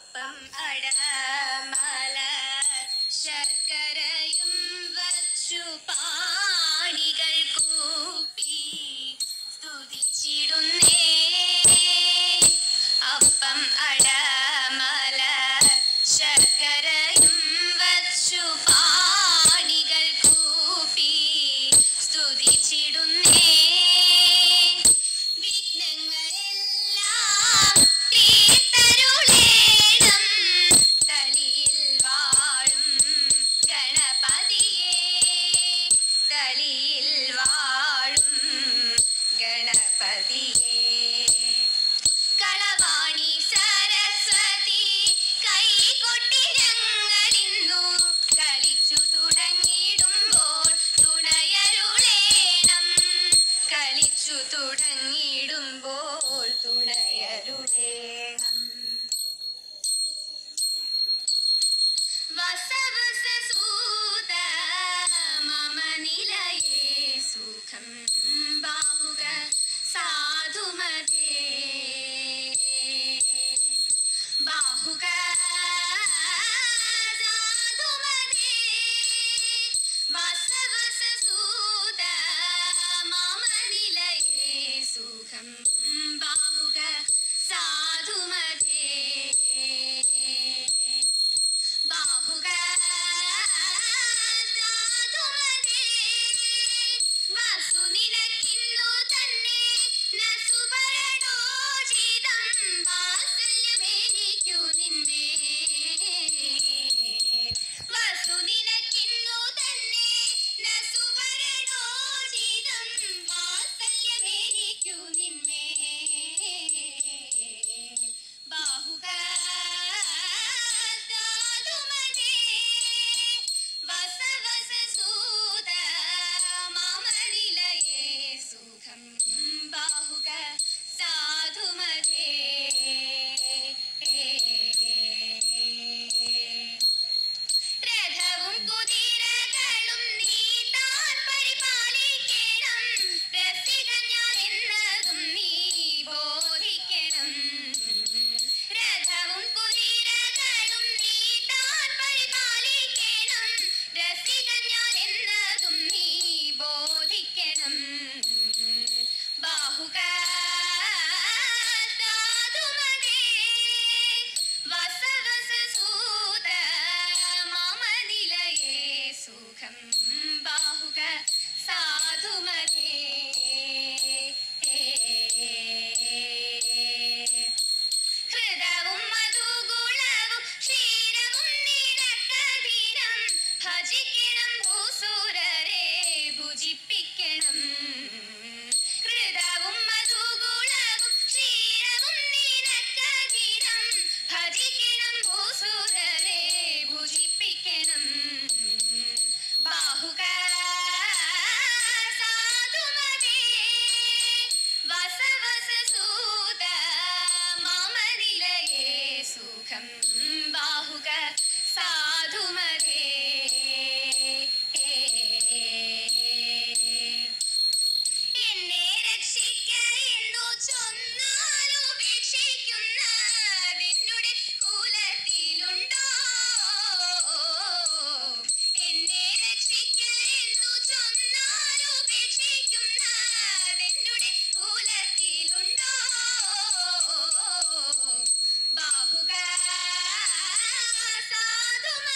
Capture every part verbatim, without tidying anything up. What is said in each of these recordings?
അപ്പം അട മല ശർക്കരയും വച്ചു പാണികൾ കൂപ്പി സ്തുതിച്ചിടുന്നേ. അപ്പം അട മല ശർക്കരയും വച്ചു പാണികൾ കൂപ്പി സ്തുതിച്ചിടുന്നേ. വിഘ്നങ്ങളെല്ലാം തീർത്തരുളേണം തളിയിൽ വാഴും ഗണപതിയേ, തളിയിൽ വാഴും ഗണപതിയേ. കളവാണി സരസ്വതി കൈകൊട്ടി ഞങ്ങളിന്നു കളിച്ചു തുടങ്ങിടുമ്പോൾ തുണയരുളേണം, കളിച്ചു തുടങ്ങിടുമ്പോൾ തുണയരുളേണം. വസവസസൂത മമ നിലയേ സുഖം ബാഹുക സാധുമതേ, ബാഹുക സാധുമതേ. വസവസസൂത മമ നിലയേ സുഖം ബാഹുക സാധുമതേ, ബാഹുക സാധുമതേ. വസു നിനക്കിന്നു തന്നെ നസുഭരണോചിതം വാത്സല്യമെനിക്കു നിന്നെ. വസു നിനക്കിന്നു തന്നെ നസുഭരണോചിതം വാത്സല്യമെനിക്കു നിന്നെ. ബാഹുക സാധുമതേ. വസവസസൂത മമ നിലയേ സുഖം ബാഹുക സാധുമതേ. രഥവും കുതിരകളും നീ താൻ പരിപാലിക്കണം, രസികൻ ഞാൻ എന്നതും നീ ബോധിക്കണം. രഥവും കുതിരകളും നീ താൻ പരിപാലിക്കണം, രസികൻ ഞാൻ എന്നതും നീ ബോധിക്കണം. ബാഹുക സാധുമതേ. വസവസസൂത മമ നിലയേ സുഖം ബാഹുക സാധുമതേ. ഹൃദവും മധുഗുളവും ക്ഷീരവും നിനക്കധീനം, ഭജിക്കണം ഭൂസുരരെ ഭുജിപ്പിക്കണം. ഹൃദവും മധുഗുളവും ക്ഷീരവും നിനക്കധീനം, ഭജിക്കണം ഭൂസുരരെ ഭുജിപ്പിക്കണം. ബാഹുക സാധുമതേ. വസവസസൂത മമ നിലയേ സുഖം ബാഹുക സാധുമതേ. എന്നെ രക്ഷിക്ക എന്നു ചൊന്നാലുപേക്ഷിക്കുന്നതെന്നുടെ കുലത്തിലുണ്ടോ? എന്നെ രക്ഷിക്ക എന്നു ചൊന്നാലുപേക്ഷിക്കുന്നതെന്നുടെ കുലത്തിലുണ്ടോ? ബാഹുക സാധുമതേ.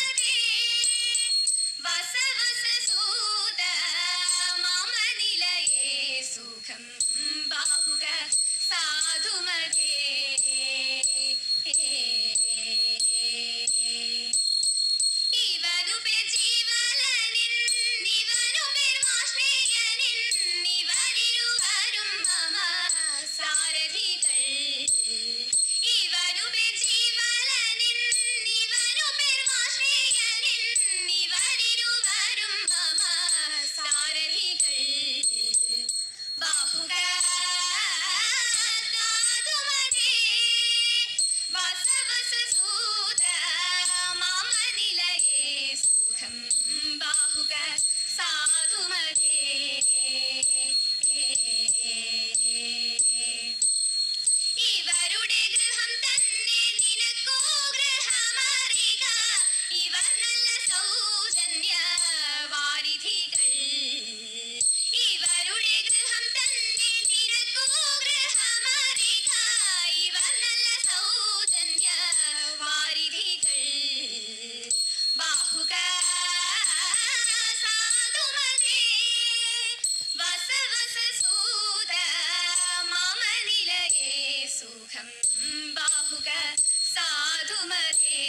സുഖം ബാഹുക സാധുമതേ.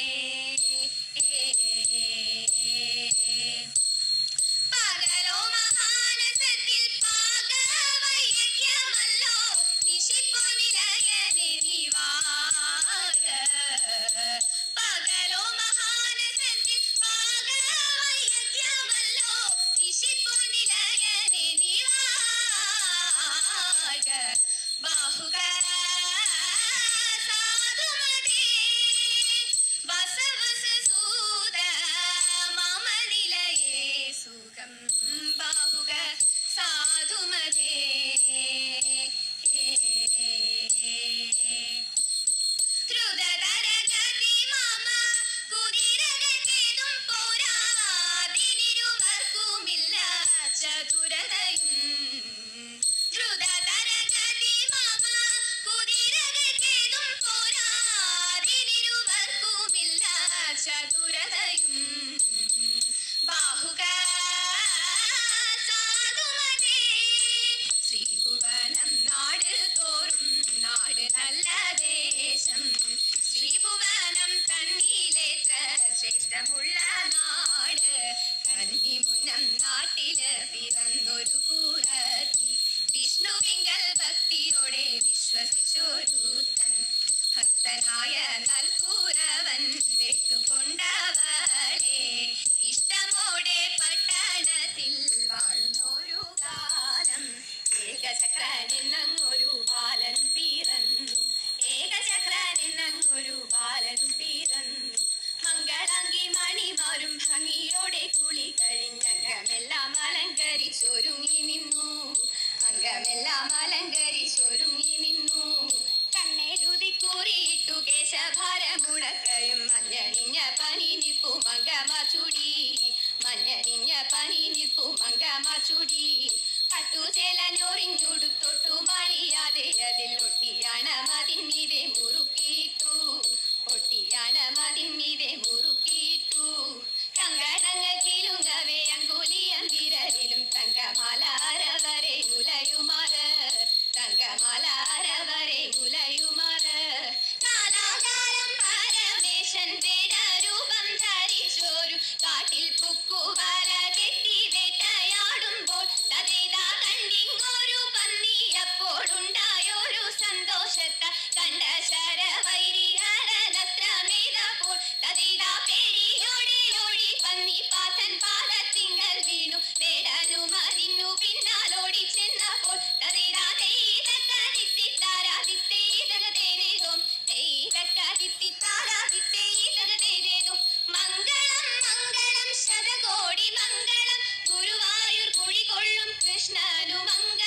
പകലോ മഹാനസത്തിൽ പാകവൈയജ്ഞമല്ലോ നിശിപ്പോ നിലയനെ നിവാക. പകലോ മഹാനസത്തിൽ പാകവൈയജ്ഞമല്ലോ നിശിപ്പോ നിലയനെ നിവാക. ബാഹുക സാധുമതേ ബസവസൂത മമ നിലയേ സുഖം ബാഹുക സാധുമതേ. ദ്രുതതരഗതി മമ കുതിരകേതും പോരാതിനിരുവർക്കുമില്ല ചതുരതയും. ദ്രുതതരഗതി മമ കുതിരകേതും പോരാതിനിരുവർക്കുമില്ല ചതുരതയും. ബാഹുക സാധുമതേ ശ്രീഭുവനം നാട് തോറും നാട് നല്ല ദേശം. ശ്രീഭുവനം തന്നിലേത്ര ശ്രേഷ്ഠമുള്ള നാട്. കന്നിമുന്നം നാട്ടില് പിറന്നൊരു കൂടത്തി വിഷ്ണുവിങ്കൽ ഭക്തിയോടെ വിശ്വസിച്ചൊരുത്തൻ. ഭക്തനായ നൽകൂരവൻ വെട്ടുകൊണ്ടവളെ ഇഷ്ടമോടെ പട്ടണത്തിൽ വാഴുന്നൊരു കാലം. ഏകചക്രനെന്നൊരു ബാലൻ പിറന്നു. ഏകചക്രനെന്നൊരു ബാലനും പിറന്നു. മംഗളാംഗി മണിമാരും ഭംഗിയോടെ കുളി കഴിഞ്ഞംഗമെല്ലാം അലങ്കരിച്ചൊരുങ്ങി നിന്നു. അംഗമെല്ലാം അലങ്കരിച്ചൊരുങ്ങി നിന്നു. കണ്ണെഴുതി കൂറിയിട്ടു കേശഭാരമുടക്കയും മഞ്ഞണിഞ്ഞ പനി നിപ്പു മംഗമാച്ചുടി. മഞ്ഞണിഞ്ഞ പനി നിപ്പു മംഗമാച്ചുടി. പട്ടുചേലഞ്ഞൊറിഞ്ഞുടുത്തൊട്ടു മണിയാതെ അതിൽ ഒട്ടിയാണ് മതിന്മീതെ മുറുക്കിയിട്ടു. ഒട്ടിയാണ് മതിന്മീതെ മുറുക്കിയിട്ടു. കങ്കണങ്ങൾ കിലുങ്ങവേ അങ്കുലിയം വിരലിലും തങ്കമാല അരവരെ ഉലയുമാറ്. തങ്കമാല അരവരെ ഉലയുമാറ്. കാലാകാലം പരമേശൻ വേടരൂപം ധരിച്ചോരു കാട്ടിൽ പുക്കുവല കെട്ടി വേട്ടയാടുമ്പോൾ തതേതാ കണ്ടിങ്ങൊരു പന്നിയപ്പോഴുണ്ടായൊരു സന്തോഷത്താൽ കണ്ട ശരവൈരിഹരനത്രമേതപ്പോൾ തതേതാ പേടിയോടെ ഓടി പന്നി പാതൻ പാദത്തിങ്കൽ വീണു. വേടനും അതിനു പിന്നാലോടി ചെന്നപ്പോൾ തതേതാ മംഗളം മംഗളം ശതകോടി മംഗളം ഗുരുവായൂർ കുടികൊള്ളും കൃഷ്ണനു മംഗളം.